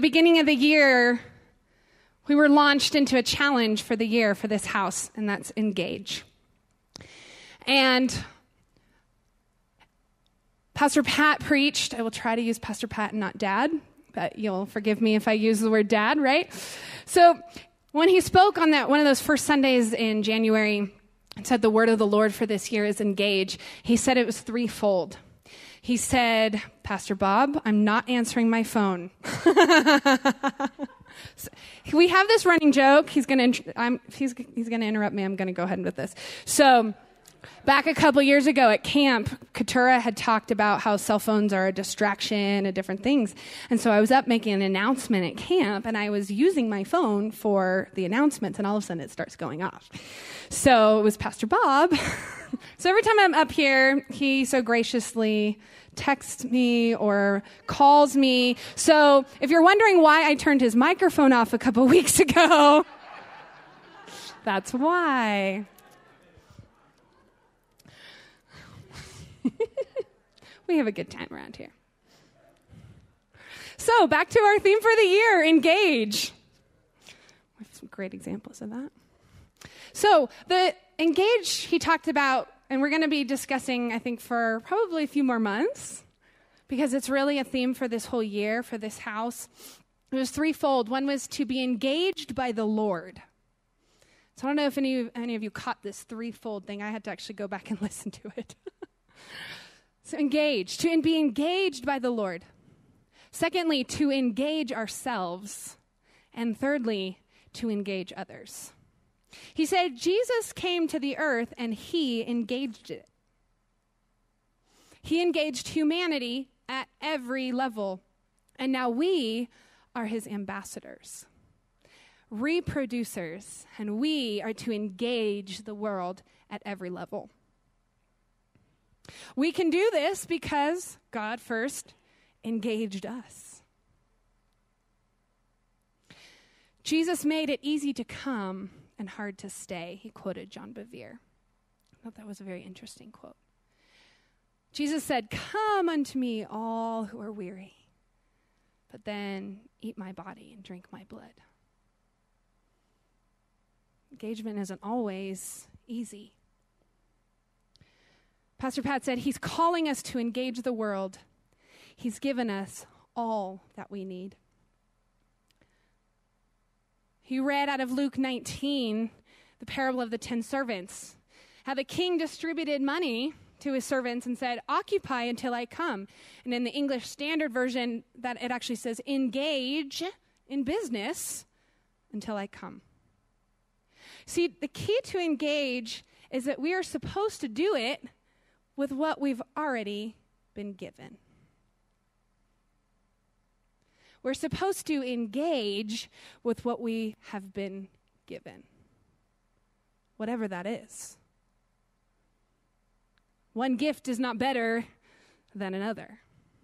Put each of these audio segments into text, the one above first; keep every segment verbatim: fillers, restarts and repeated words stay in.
the beginning of the year, we were launched into a challenge for the year for this house, and that's engage. And Pastor Pat preached. I will try to use Pastor Pat and not Dad, but you'll forgive me if I use the word Dad, right? So when he spoke on that one of those first Sundays in January and said the word of the Lord for this year is engage, he said it was threefold. He said, Pastor Bob, I'm not answering my phone. So we have this running joke. He's going to I'm he's he's going to interrupt me. I'm going to go ahead with this. So back a couple years ago at camp, Keturah had talked about how cell phones are a distraction and different things. And so I was up making an announcement at camp, and I was using my phone for the announcements, and all of a sudden it starts going off. So it was Pastor Bob. So every time I'm up here, he so graciously texts me or calls me. So if you're wondering why I turned his microphone off a couple weeks ago, that's why. We have a good time around here. So back to our theme for the year, engage. We have some great examples of that. So the engage he talked about, and we're going to be discussing, I think, for probably a few more months, because it's really a theme for this whole year, for this house. It was threefold. One was to be engaged by the Lord. So I don't know if any, any of you caught this threefold thing. I had to actually go back and listen to it. So engage, to be engaged by the Lord. Secondly, to engage ourselves. And thirdly, to engage others. He said Jesus came to the earth and he engaged it. He engaged humanity at every level. And now we are his ambassadors, reproducers, and we are to engage the world at every level. We can do this because God first engaged us. Jesus made it easy to come and hard to stay. He quoted John Bevere. I thought that was a very interesting quote. Jesus said, "Come unto me, all who are weary, but then eat my body and drink my blood." Engagement isn't always easy. Pastor Pat said he's calling us to engage the world. He's given us all that we need. He read out of Luke nineteen, the parable of the ten servants, how the king distributed money to his servants and said, "Occupy until I come." And in the English Standard Version, that it actually says, "Engage in business until I come." See, the key to engage is that we are supposed to do it with what we've already been given. We're supposed to engage with what we have been given, whatever that is. One gift is not better than another.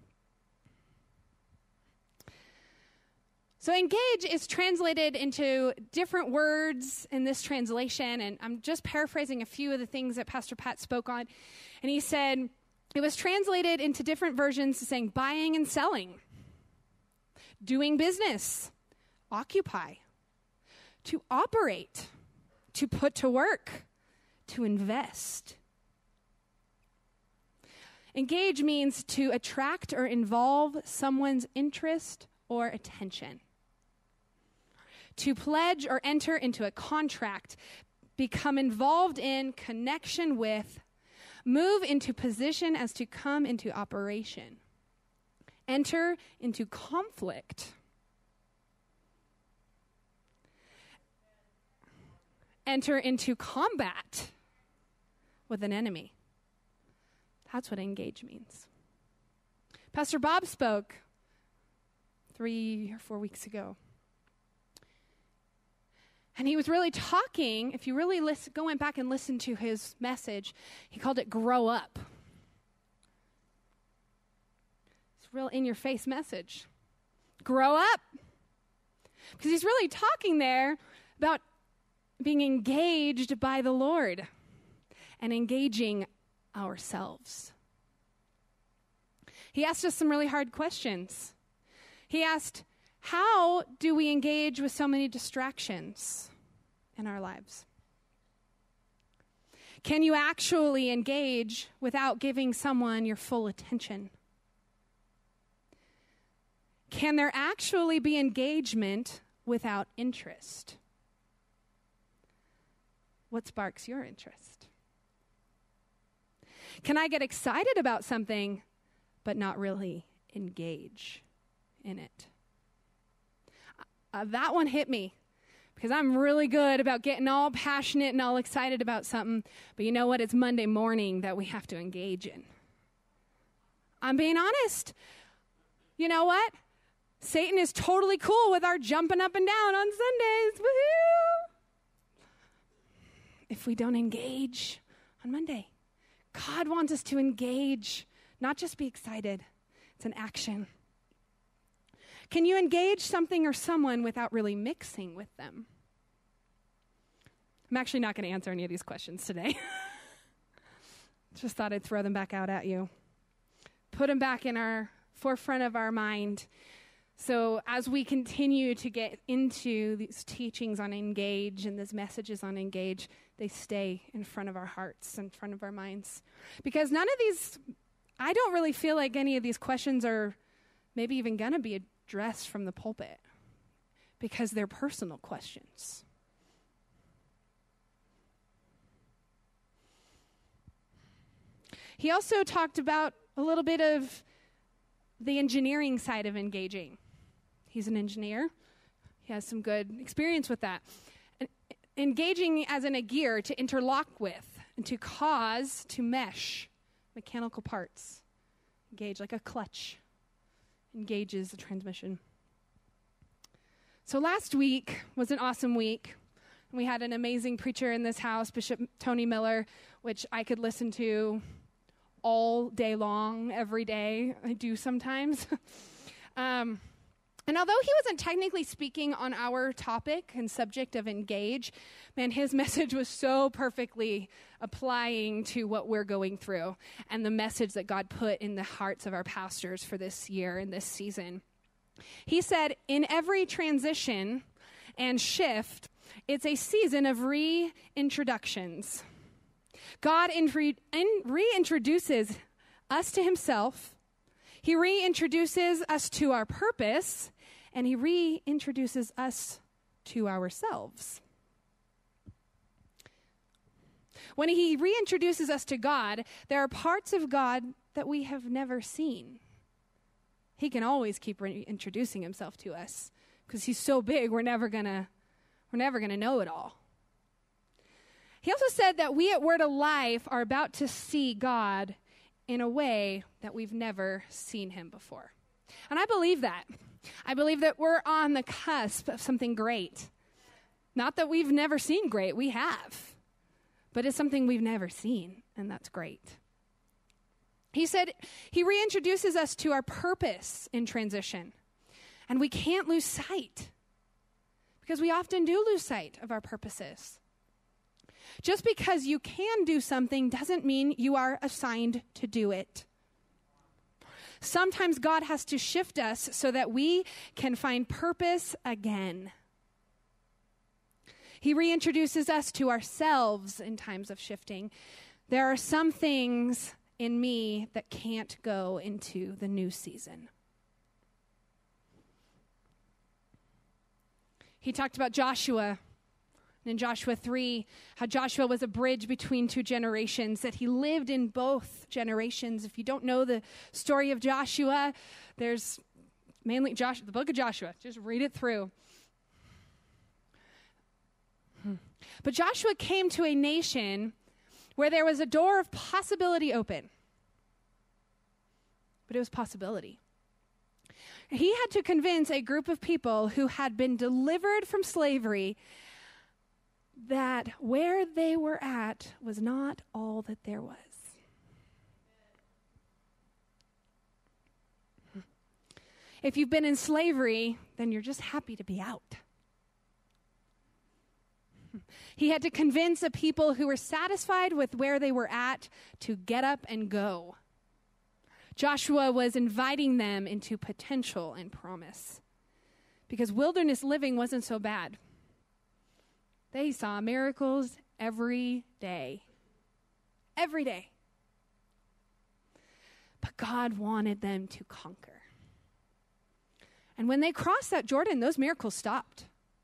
So engage is translated into different words in this translation, and I'm just paraphrasing a few of the things that Pastor Pat spoke on. And he said it was translated into different versions saying buying and selling, doing business, occupy, to operate, to put to work, to invest. Engage means to attract or involve someone's interest or attention. To pledge or enter into a contract, become involved in, connection with, move into position as to come into operation. Enter into conflict. Enter into combat with an enemy. That's what engage means. Pastor Bob spoke three or four weeks ago. And he was really talking, if you really listen, go back and listen to his message, he called it Grow Up. It's a real in-your-face message. Grow up. Because he's really talking there about being engaged by the Lord and engaging ourselves. He asked us some really hard questions. He asked, How do we engage with so many distractions in our lives? Can you actually engage without giving someone your full attention? Can there actually be engagement without interest? What sparks your interest? Can I get excited about something but not really engage in it? Uh, that one hit me because I'm really good about getting all passionate and all excited about something. But you know what? It's Monday morning that we have to engage in. I'm being honest. You know what? Satan is totally cool with our jumping up and down on Sundays. Woohoo! If we don't engage on Monday, God wants us to engage, not just be excited. It's an action. Can you engage something or someone without really mixing with them? I'm actually not going to answer any of these questions today. Just thought I'd throw them back out at you. Put them back in our forefront of our mind. So as we continue to get into these teachings on engage and these messages on engage, they stay in front of our hearts, in front of our minds. Because none of these, I don't really feel like any of these questions are maybe even going to be addressed from the pulpit because they're personal questions. He also talked about a little bit of the engineering side of engaging. He's an engineer. He has some good experience with that. And engaging as in a gear to interlock with and to cause, to mesh mechanical parts. Engage like a clutch. Engages the transmission. So last week was an awesome week. We had an amazing preacher in this house, Bishop Tony Miller, which I could listen to all day long, every day. I do sometimes. um, and although he wasn't technically speaking on our topic and subject of engage, man, his message was so perfectly applying to what we're going through and the message that God put in the hearts of our pastors for this year and this season. He said, in every transition and shift, it's a season of reintroductions. God in re- in reintroduces us to himself. He reintroduces us to our purpose, and he reintroduces us to ourselves. When he reintroduces us to God, there are parts of God that we have never seen. He can always keep reintroducing himself to us because he's so big, we're never gonna, we're never gonna know it all. He also said that we at Word of Life are about to see God in a way that we've never seen him before. And I believe that. I believe that we're on the cusp of something great. Not that we've never seen great, we have. But it's something we've never seen, and that's great. He said he reintroduces us to our purpose in transition. And we can't lose sight, because we often do lose sight of our purposes. Just because you can do something doesn't mean you are assigned to do it. Sometimes God has to shift us so that we can find purpose again. He reintroduces us to ourselves in times of shifting. There are some things in me that can't go into the new season. He talked about Joshua. In Joshua three, how Joshua was a bridge between two generations, that he lived in both generations. If you don't know the story of Joshua, there's mainly Joshua, the book of Joshua. Just read it through. Hmm. But Joshua came to a nation where there was a door of possibility open. But it was possibility. He had to convince a group of people who had been delivered from slavery that where they were at was not all that there was. If you've been in slavery, then you're just happy to be out. He had to convince a people who were satisfied with where they were at to get up and go. Joshua was inviting them into potential and promise. because wilderness living wasn't so bad. They saw miracles every day. Every day. But God wanted them to conquer. And when they crossed that Jordan, those miracles stopped.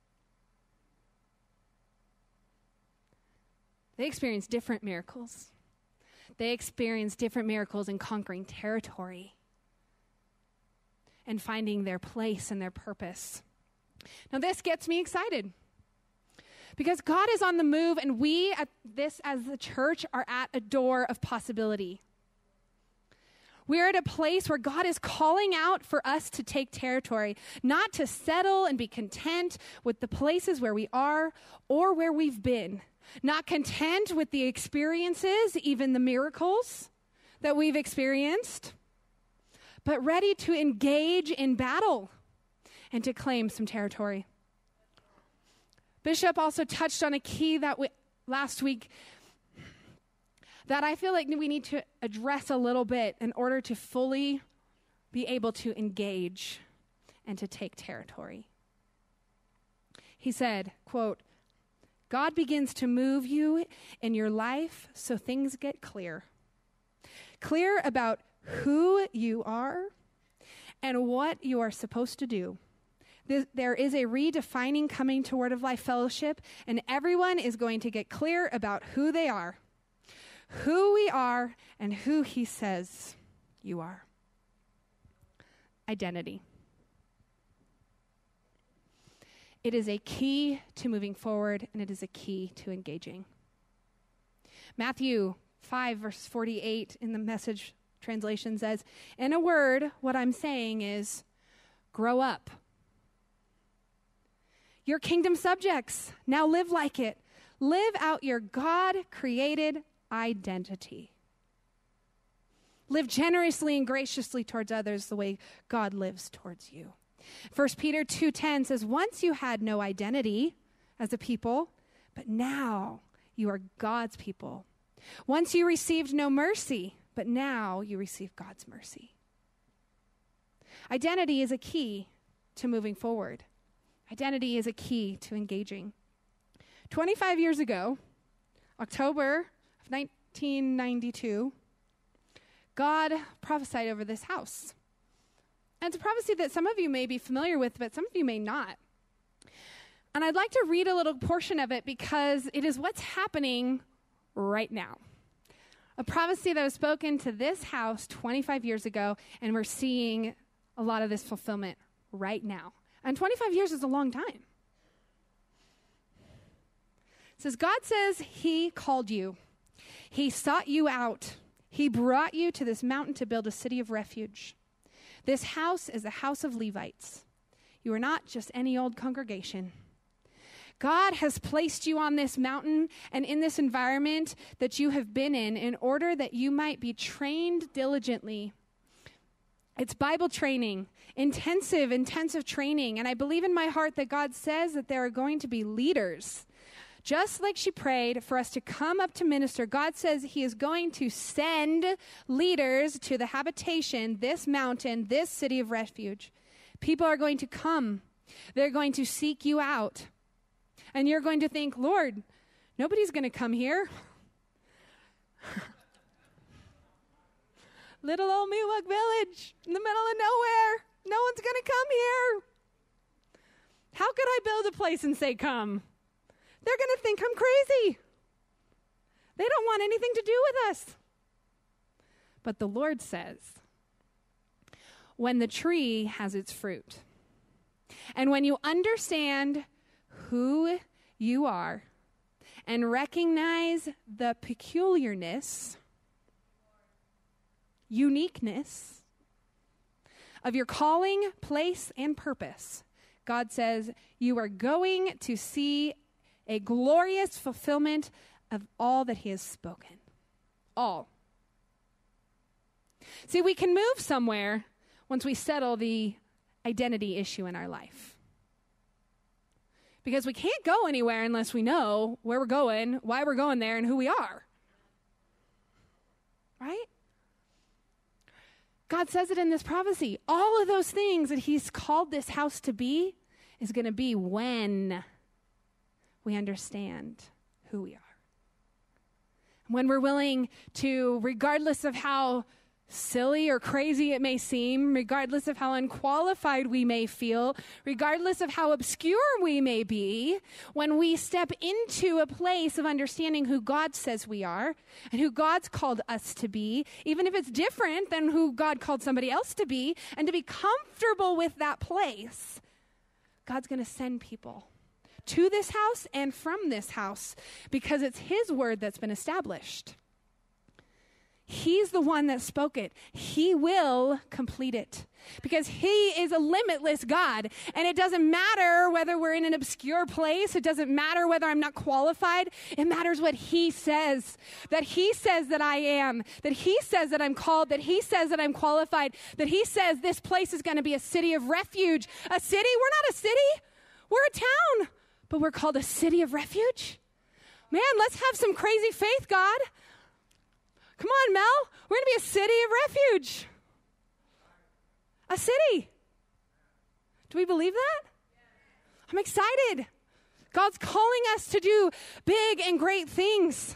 They experienced different miracles. They experienced different miracles in conquering territory and finding their place and their purpose. Now, this gets me excited because God is on the move, and we at this as the church are at a door of possibility. We're at a place where God is calling out for us to take territory, not to settle and be content with the places where we are or where we've been. Not content with the experiences, even the miracles that we've experienced, but ready to engage in battle and to claim some territory. Bishop also touched on a key that we, last week that I feel like we need to address a little bit in order to fully be able to engage and to take territory. He said, quote, God begins to move you in your life so things get clear. Clear about who you are and what you are supposed to do. There is a redefining coming to Word of Life Fellowship, and everyone is going to get clear about who they are, who we are, and who He says you are. Identity. It is a key to moving forward, and it is a key to engaging. Matthew five, verse forty-eight in the Message translation says, in a word, what I'm saying is, grow up. You're kingdom subjects. Now live like it. Live out your God-created identity. Live generously and graciously towards others the way God lives towards you. First Peter two ten says, once you had no identity as a people, but now you are God's people. Once you received no mercy, but now you receive God's mercy. Identity is a key to moving forward. Identity is a key to engaging. twenty-five years ago, October of nineteen ninety-two, God prophesied over this house. And it's a prophecy that some of you may be familiar with, but some of you may not. And I'd like to read a little portion of it because it is what's happening right now. A prophecy that was spoken to this house twenty-five years ago, and we're seeing a lot of this fulfillment right now. And twenty-five years is a long time. It says, God says He called you. He sought you out. He brought you to this mountain to build a city of refuge. This house is the house of Levites. You are not just any old congregation. God has placed you on this mountain and in this environment that you have been in in order that you might be trained diligently. It's Bible training, intensive, intensive training. And I believe in my heart that God says that there are going to be leaders. Just like she prayed for us to come up to minister, God says He is going to send leaders to the habitation, this mountain, this city of refuge. People are going to come. They're going to seek you out. And you're going to think, Lord, nobody's going to come here. Little old Miwok village in the middle of nowhere. No one's going to come here. How could I build a place and say come? They're going to think I'm crazy. They don't want anything to do with us. But the Lord says, when the tree has its fruit, and when you understand who you are and recognize the peculiarness, uniqueness of your calling, place, and purpose, God says you are going to see a glorious fulfillment of all that He has spoken. All. See, we can move somewhere once we settle the identity issue in our life. Because we can't go anywhere unless we know where we're going, why we're going there, and who we are. Right? God says it in this prophecy. All of those things that He's called this house to be, is going to be when we understand who we are. When we're willing to, regardless of how silly or crazy it may seem, regardless of how unqualified we may feel, regardless of how obscure we may be, when we step into a place of understanding who God says we are and who God's called us to be, even if it's different than who God called somebody else to be, and to be comfortable with that place, God's going to send people to this house and from this house because it's his word that's been established. He's the one that spoke it. He will complete it because he is a limitless God. And it doesn't matter whether we're in an obscure place. It doesn't matter whether I'm not qualified. It matters what he says, that he says that I am, that he says that I'm called, that he says that I'm qualified, that he says this place is going to be a city of refuge. A city? We're not a city. We're a town. But we're called a city of refuge? Man, let's have some crazy faith, God. Come on, Mel. We're going to be a city of refuge. A city. Do we believe that? I'm excited. God's calling us to do big and great things.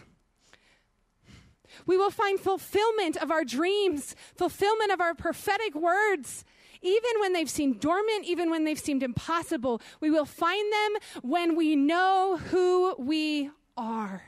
We will find fulfillment of our dreams, fulfillment of our prophetic words. Even when they've seemed dormant, even when they've seemed impossible, we will find them when we know who we are.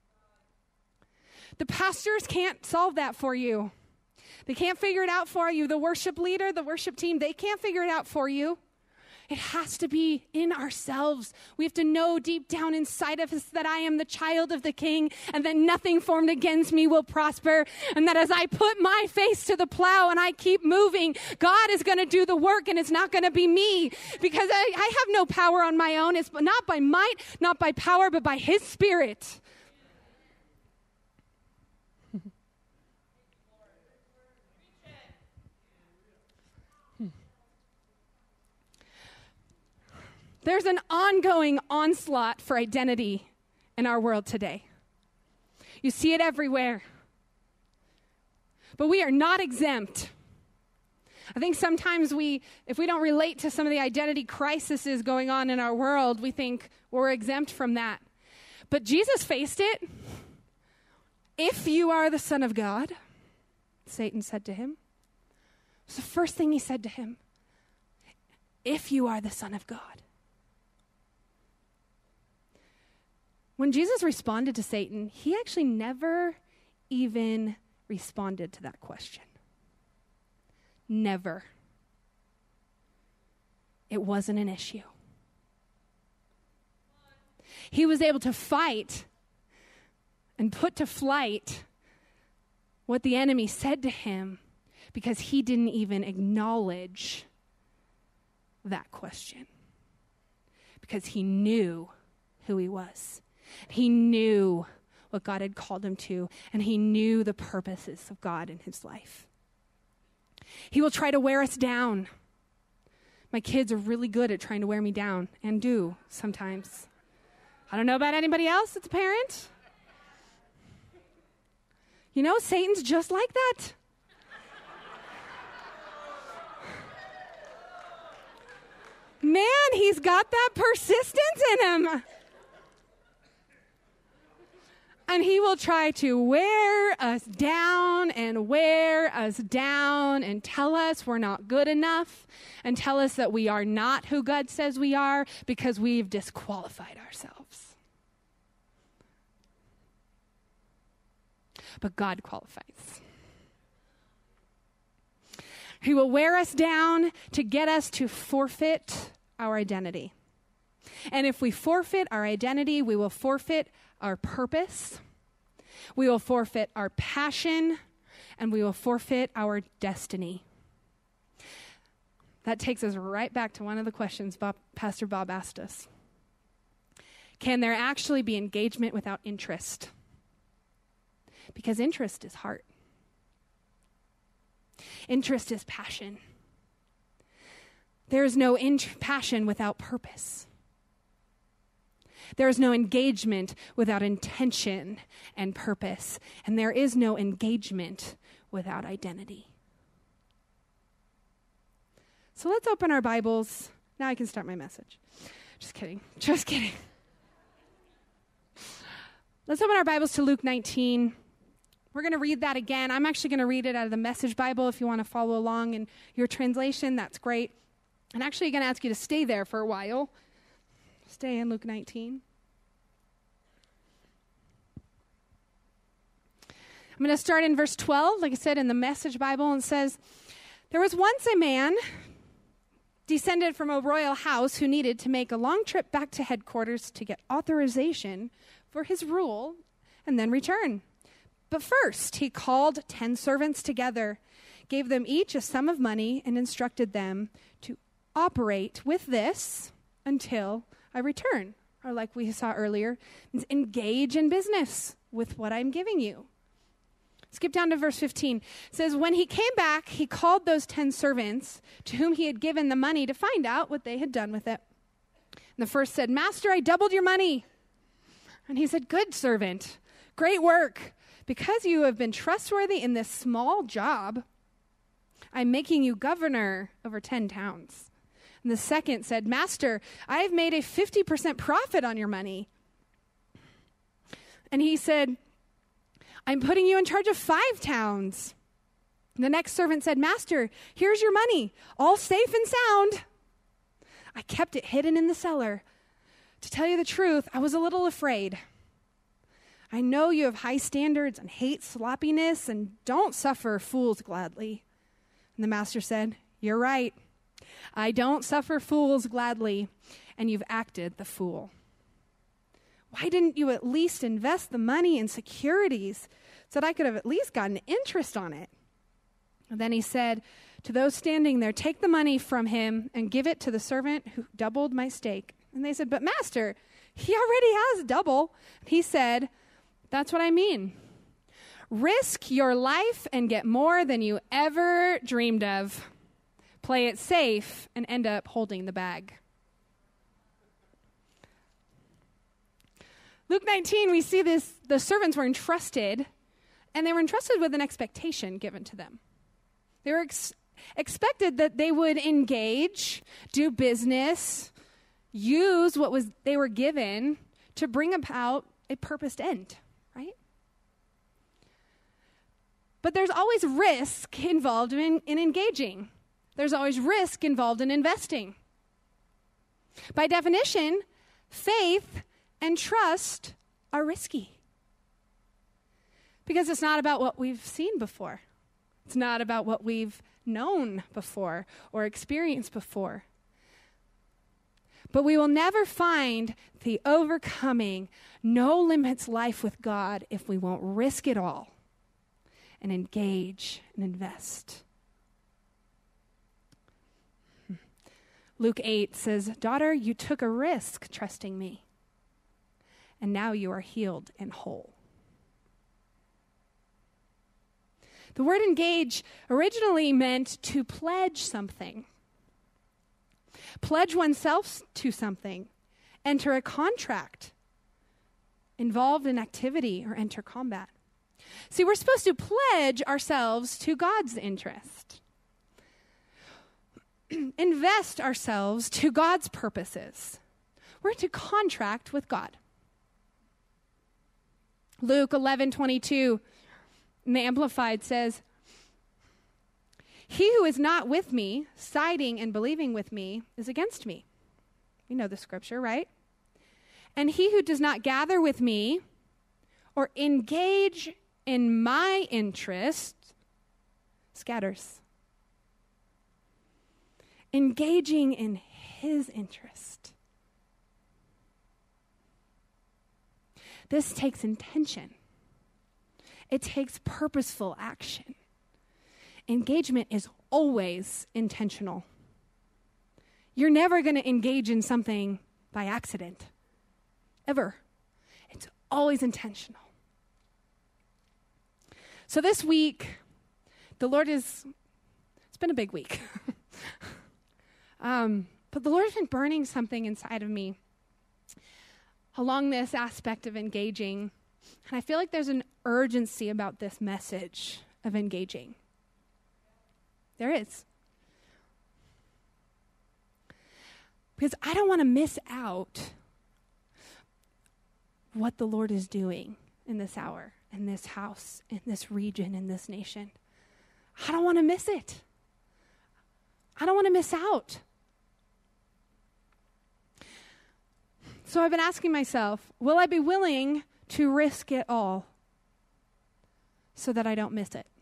The pastors can't solve that for you. They can't figure it out for you. The worship leader, the worship team, they can't figure it out for you. It has to be in ourselves. We have to know deep down inside of us that I am the child of the King and that nothing formed against me will prosper. And that as I put my face to the plow and I keep moving, God is going to do the work and it's not going to be me because I, I have no power on my own. It's not by might, not by power, but by his Spirit. There's an ongoing onslaught for identity in our world today. You see it everywhere. But we are not exempt. I think sometimes we, if we don't relate to some of the identity crises going on in our world, we think we're exempt from that. But Jesus faced it. If you are the Son of God, Satan said to him. It's the first thing he said to him. If you are the Son of God. When Jesus responded to Satan, he actually never even responded to that question. Never. It wasn't an issue. He was able to fight and put to flight what the enemy said to him because he didn't even acknowledge that question. Because he knew who he was. He knew what God had called him to, and he knew the purposes of God in his life. He will try to wear us down. My kids are really good at trying to wear me down, and do sometimes. I don't know about anybody else that's a parent. You know, Satan's just like that. Man, he's got that persistence in him. And he will try to wear us down and wear us down and tell us we're not good enough and tell us that we are not who God says we are because we've disqualified ourselves. But God qualifies. He will wear us down to get us to forfeit our identity. And if we forfeit our identity, we will forfeit our purpose, we will forfeit our passion, and we will forfeit our destiny. That takes us right back to one of the questions Bob, Pastor Bob asked us. Can there actually be engagement without interest? Because interest is heart. Interest is passion. There is no int- passion without purpose. There is no engagement without intention and purpose. And there is no engagement without identity. So let's open our Bibles Now I can start my message. Just kidding. Just kidding. Let's open our Bibles to Luke nineteen. We're going to read that again. I'm actually going to read it out of the Message Bible. If you want to follow along in your translation, that's great. I'm actually going to ask you to stay there for a while. Stay in Luke nineteen. I'm going to start in verse twelve, like I said, in the Message Bible, and it says, "There was once a man descended from a royal house who needed to make a long trip back to headquarters to get authorization for his rule and then return. But first, he called ten servants together, gave them each a sum of money, and instructed them to operate with this until I return." Or like we saw earlier, engage in business with what I'm giving you. Skip down to verse fifteen. It says, "When he came back, he called those ten servants to whom he had given the money to find out what they had done with it. And the first said, 'Master, I doubled your money.' And he said, 'Good servant, great work. Because you have been trustworthy in this small job, I'm making you governor over ten towns.' And the second said, 'Master, I have made a fifty percent profit on your money.' And he said, 'I'm putting you in charge of five towns.' And the next servant said, 'Master, here's your money, all safe and sound. I kept it hidden in the cellar. To tell you the truth, I was a little afraid. I know you have high standards and hate sloppiness and don't suffer fools gladly.' And the master said, 'You're right. I don't suffer fools gladly, and you've acted the fool. Why didn't you at least invest the money in securities so that I could have at least gotten interest on it?' And then he said to those standing there, 'Take the money from him and give it to the servant who doubled my stake.' And they said, 'But master, he already has double.' And he said, 'That's what I mean. Risk your life and get more than you ever dreamed of. Play it safe and end up holding the bag.'" Luke nineteen, we see this, the servants were entrusted, and they were entrusted with an expectation given to them. They were ex- expected that they would engage, do business, use what was they were given to bring about a purposed end, right? But there's always risk involved in, in engaging. There's always risk involved in investing. By definition, faith and trust are risky. Because it's not about what we've seen before. It's not about what we've known before or experienced before. But we will never find the overcoming, no limits life with God if we won't risk it all and engage and invest. Luke eight says, "Daughter, you took a risk trusting me, and now you are healed and whole." The word engage originally meant to pledge something. Pledge oneself to something. Enter a contract. Involved in activity or enter combat. See, we're supposed to pledge ourselves to God's interest. Invest ourselves to God's purposes. We're to contract with God. Luke eleven twenty-two in the Amplified says, "He who is not with me, siding and believing with me, is against me." We know the scripture, right? "And he who does not gather with me or engage in my interest scatters." Engaging in his interest. This takes intention. It takes purposeful action. Engagement is always intentional. You're never going to engage in something by accident. Ever. It's always intentional. So this week, the Lord is, it's been a big week. um, but the Lord's been burning something inside of me along this aspect of engaging. And I feel like there's an urgency about this message of engaging. There is. Because I don't want to miss out what the Lord is doing in this hour, in this house, in this region, in this nation. I don't want to miss it. I don't want to miss out. So I've been asking myself, will I be willing to risk it all so that I don't miss it?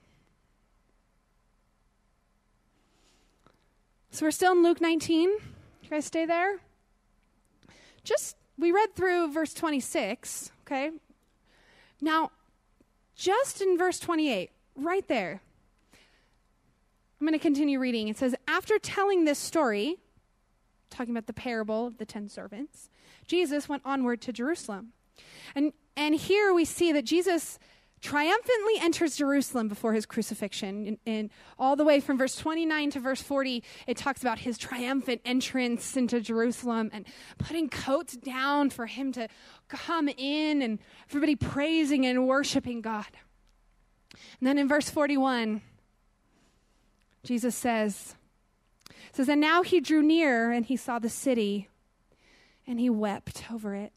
So we're still in Luke nineteen. You guys stay there? Just, we read through verse twenty-six, okay? Now, just in verse twenty-eight, right there, I'm going to continue reading. It says, after telling this story, talking about the parable of the ten servants, Jesus went onward to Jerusalem. And, and here we see that Jesus triumphantly enters Jerusalem before his crucifixion. And, and all the way from verse twenty-nine to verse forty, it talks about his triumphant entrance into Jerusalem and putting coats down for him to come in and everybody praising and worshiping God. And then in verse forty-one, Jesus says, says, and now he drew near and he saw the city and he wept over it.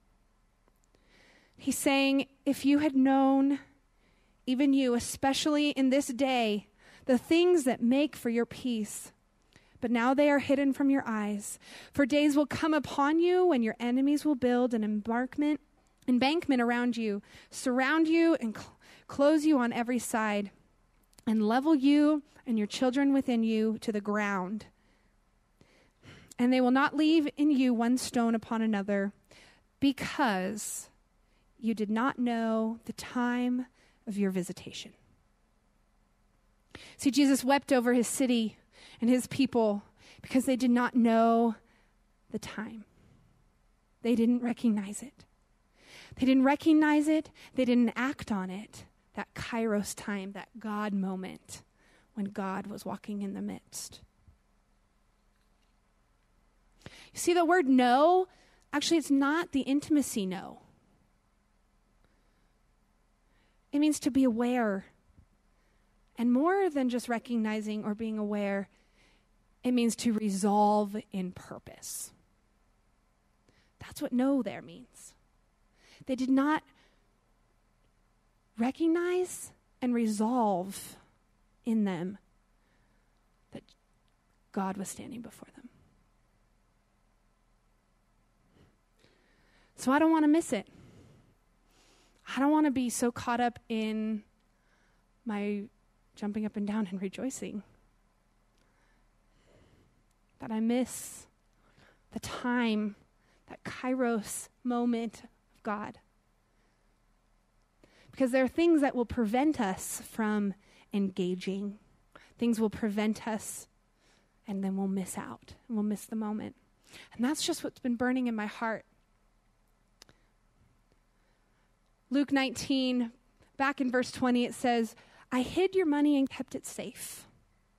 He's saying, if you had known, even you, especially in this day, the things that make for your peace, but now they are hidden from your eyes. For days will come upon you when your enemies will build an embankment, embankment around you, surround you and cl- close you on every side, and level you and your children within you to the ground. And they will not leave in you one stone upon another, because you did not know the time of your visitation. See, Jesus wept over his city and his people because they did not know the time. They didn't recognize it. They didn't recognize it. They didn't act on it. That kairos time, that God moment when God was walking in the midst. You see, the word know, actually, it's not the intimacy know. It means to be aware. And more than just recognizing or being aware, it means to resolve in purpose. That's what know there means. They did not recognize and resolve in them that God was standing before them. So I don't want to miss it. I don't want to be so caught up in my jumping up and down and rejoicing that I miss the time, that kairos moment of God. Because there are things that will prevent us from engaging. Things will prevent us, and then we'll miss out, and we'll miss the moment. And that's just what's been burning in my heart. Luke nineteen, back in verse twenty, it says, I hid your money and kept it safe.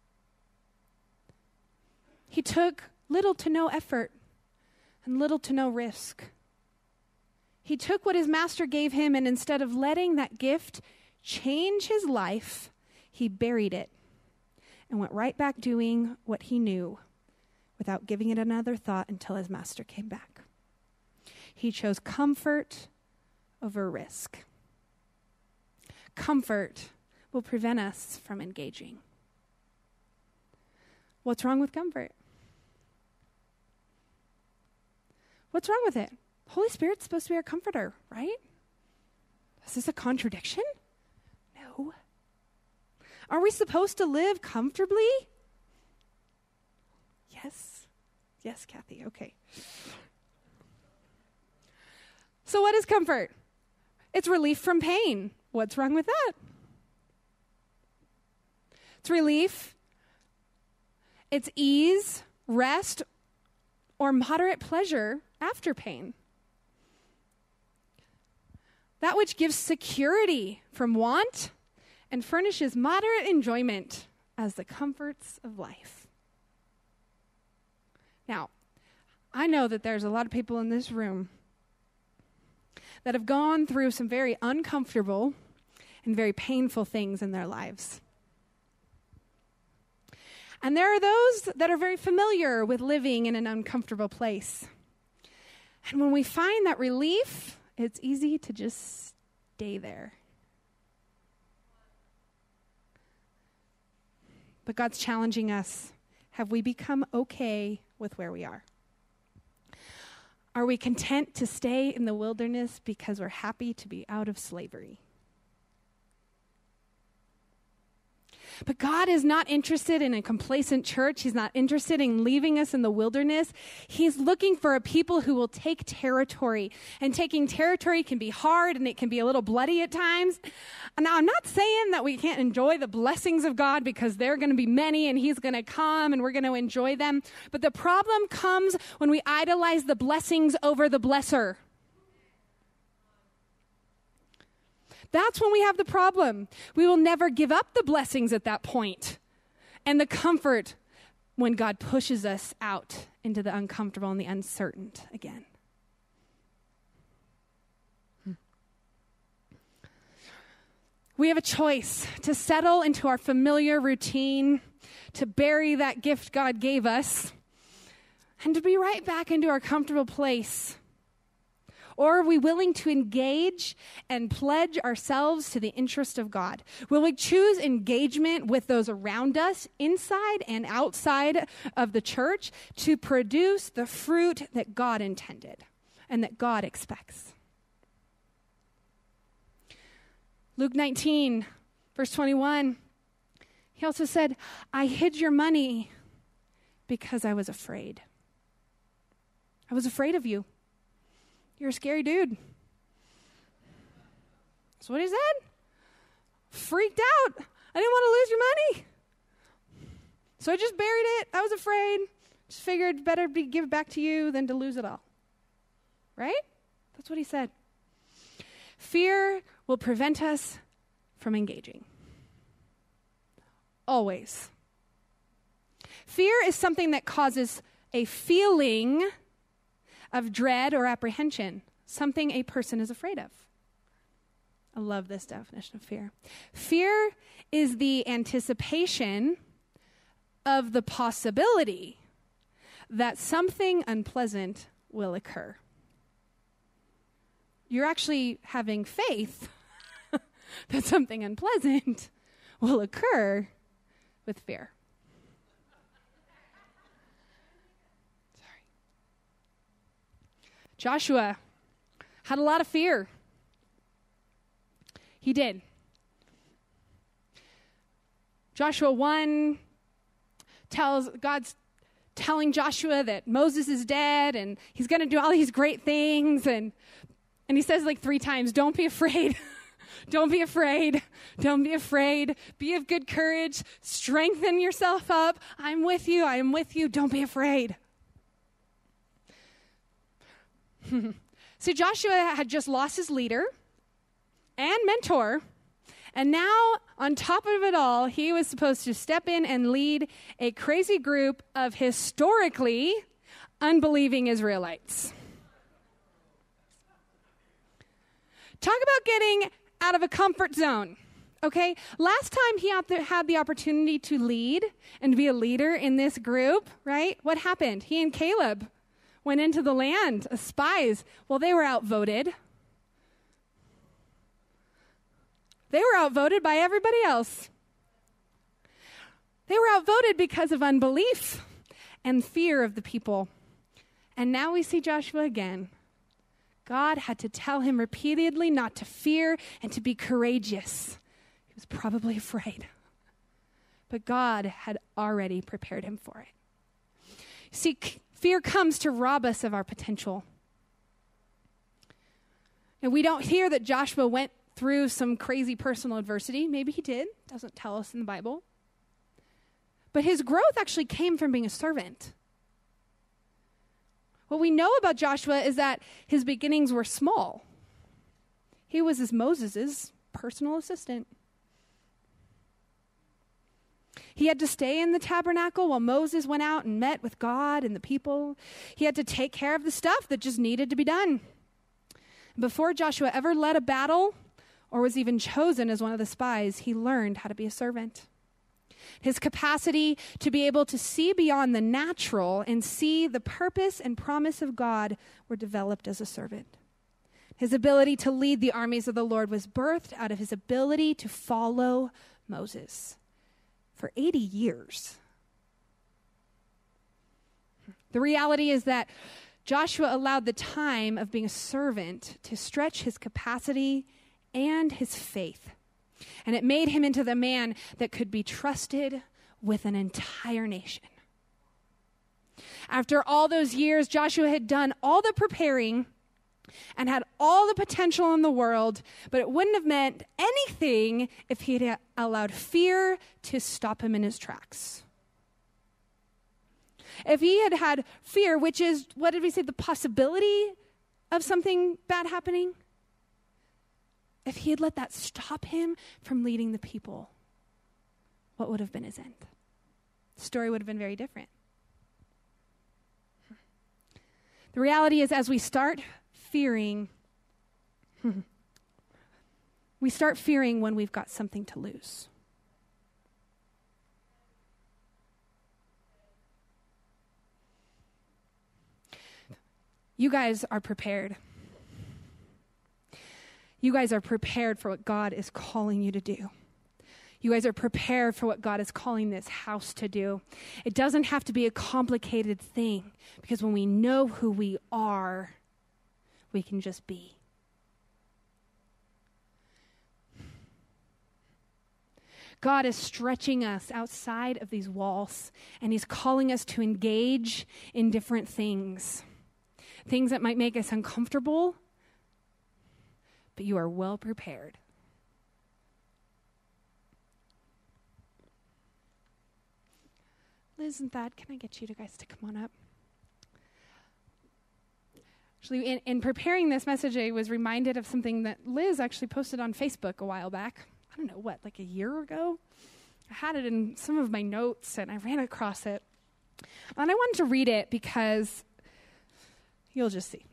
He took little to no effort and little to no risk. He took what his master gave him, and instead of letting that gift change his life, he buried it and went right back doing what he knew without giving it another thought until his master came back. He chose comfort over risk. Comfort will prevent us from engaging. What's wrong with comfort? What's wrong with it? Holy Spirit's supposed to be our comforter, right? Is this a contradiction? No. Are we supposed to live comfortably? Yes. Yes, Kathy. Okay. So what is comfort? It's relief from pain. What's wrong with that? It's relief. It's ease, rest, or moderate pleasure after pain. That which gives security from want and furnishes moderate enjoyment as the comforts of life. Now, I know that there's a lot of people in this room that have gone through some very uncomfortable and very painful things in their lives. And there are those that are very familiar with living in an uncomfortable place. And when we find that relief, it's easy to just stay there. But God's challenging us. Have we become okay with where we are? Are we content to stay in the wilderness because we're happy to be out of slavery? But God is not interested in a complacent church. He's not interested in leaving us in the wilderness. He's looking for a people who will take territory. And taking territory can be hard and it can be a little bloody at times. Now, I'm not saying that we can't enjoy the blessings of God because they're going to be many and he's going to come and we're going to enjoy them. But the problem comes when we idolize the blessings over the blesser. That's when we have the problem. We will never give up the blessings at that point and the comfort when God pushes us out into the uncomfortable and the uncertain again. Hmm. We have a choice to settle into our familiar routine, to bury that gift God gave us, and to be right back into our comfortable place. Or are we willing to engage and pledge ourselves to the interest of God? Will we choose engagement with those around us, inside and outside of the church, to produce the fruit that God intended and that God expects? Luke nineteen, verse twenty-one, he also said, I hid your money because I was afraid. I was afraid of you. You're a scary dude. That's what he said. Freaked out. I didn't want to lose your money. So I just buried it. I was afraid. Just figured better be give it back to you than to lose it all. Right? That's what he said. Fear will prevent us from engaging. Always. Fear is something that causes a feeling of dread or apprehension, something a person is afraid of. I love this definition of fear. Fear is the anticipation of the possibility that something unpleasant will occur. You're actually having faith that something unpleasant will occur with fear. Joshua had a lot of fear. He did. Joshua one tells, God's telling Joshua that Moses is dead and he's going to do all these great things. And, and he says like three times, don't be afraid. Don't be afraid. Don't be afraid. Be of good courage. Strengthen yourself up. I'm with you. I am with you. Don't be afraid. See, Joshua had just lost his leader and mentor, and now, on top of it all, he was supposed to step in and lead a crazy group of historically unbelieving Israelites. Talk about getting out of a comfort zone, okay? Last time he had the, had the opportunity to lead and be a leader in this group, right? What happened? He and Caleb went into the land as spies. Well, they were outvoted. They were outvoted by everybody else. They were outvoted because of unbelief and fear of the people. And now we see Joshua again. God had to tell him repeatedly not to fear and to be courageous. He was probably afraid. But God had already prepared him for it. See, fear comes to rob us of our potential. And we don't hear that Joshua went through some crazy personal adversity. Maybe he did. Doesn't tell us in the Bible. But his growth actually came from being a servant. What we know about Joshua is that his beginnings were small. He was as Moses' personal assistant. He had to stay in the tabernacle while Moses went out and met with God and the people. He had to take care of the stuff that just needed to be done. Before Joshua ever led a battle or was even chosen as one of the spies, he learned how to be a servant. His capacity to be able to see beyond the natural and see the purpose and promise of God were developed as a servant. His ability to lead the armies of the Lord was birthed out of his ability to follow Moses for eighty years. The reality is that Joshua allowed the time of being a servant to stretch his capacity and his faith. And it made him into the man that could be trusted with an entire nation. After all those years, Joshua had done all the preparing and had all the potential in the world, but it wouldn't have meant anything if he had allowed fear to stop him in his tracks. If he had had fear, which is, what did we say, the possibility of something bad happening? If he had let that stop him from leading the people, what would have been his end? The story would have been very different. The reality is, as we start fearing, we start fearing when we've got something to lose. You guys are prepared. You guys are prepared for what God is calling you to do. You guys are prepared for what God is calling this house to do. It doesn't have to be a complicated thing, because when we know who we are, we can just be. God is stretching us outside of these walls, and he's calling us to engage in different things. Things that might make us uncomfortable, but you are well prepared. Liz and Thad, can I get you guys to come on up? Actually, in, in preparing this message, I was reminded of something that Liz actually posted on Facebook a while back. I don't know, what, like a year ago? I had it in some of my notes, and I ran across it. And I wanted to read it because you'll just see.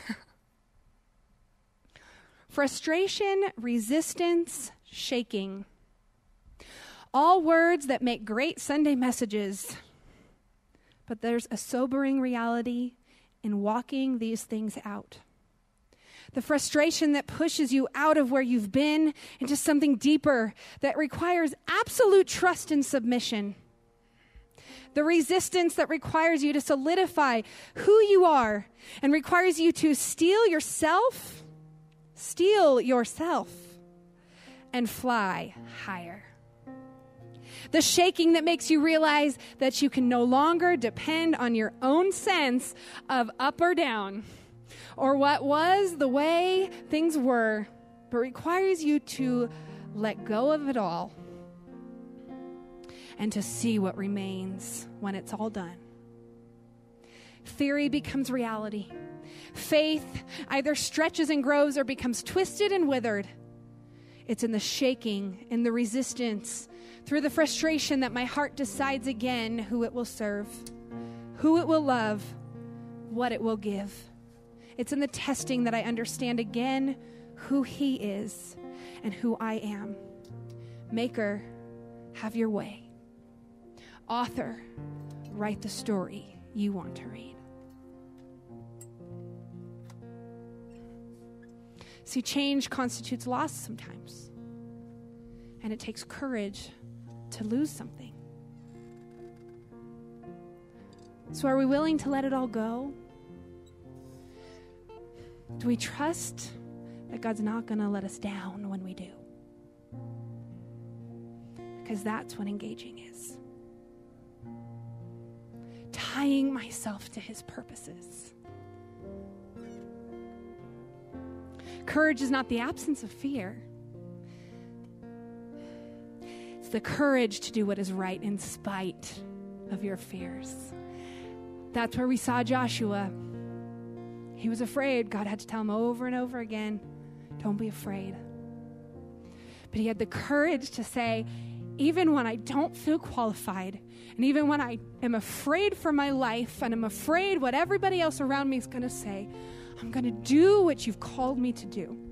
Frustration, resistance, shaking. All words that make great Sunday messages. But there's a sobering reality in walking these things out. The frustration that pushes you out of where you've been into something deeper that requires absolute trust and submission. The resistance that requires you to solidify who you are and requires you to steal yourself, steal yourself, and fly higher. The shaking that makes you realize that you can no longer depend on your own sense of up or down, or what was the way things were, but requires you to let go of it all and to see what remains when it's all done. Theory becomes reality. Faith either stretches and grows or becomes twisted and withered. It's in the shaking, in the resistance, through the frustration that my heart decides again who it will serve, who it will love, what it will give. It's in the testing that I understand again who he is and who I am. Maker, have your way. Author, write the story you want to read. See, change constitutes loss sometimes. And it takes courage to lose something. So are we willing to let it all go? Do we trust that God's not going to let us down when we do? Because that's what engaging is. Tying myself to his purposes. Courage is not the absence of fear. It's the courage to do what is right in spite of your fears. That's where we saw Joshua. He was afraid. God had to tell him over and over again, don't be afraid. But he had the courage to say, even when I don't feel qualified, and even when I am afraid for my life, and I'm afraid what everybody else around me is going to say, I'm going to do what you've called me to do.